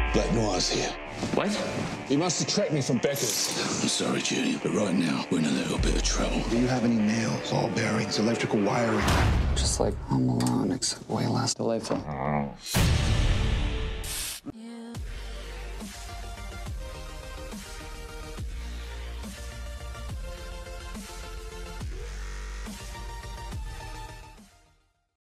Black Noir's here. What? He must have tracked me from Becker's. I'm sorry, Judy, but right now we're in a little bit of trouble. Do you have any nails, ball bearings, electrical wiring? Just like Home Alone, except way less delightful.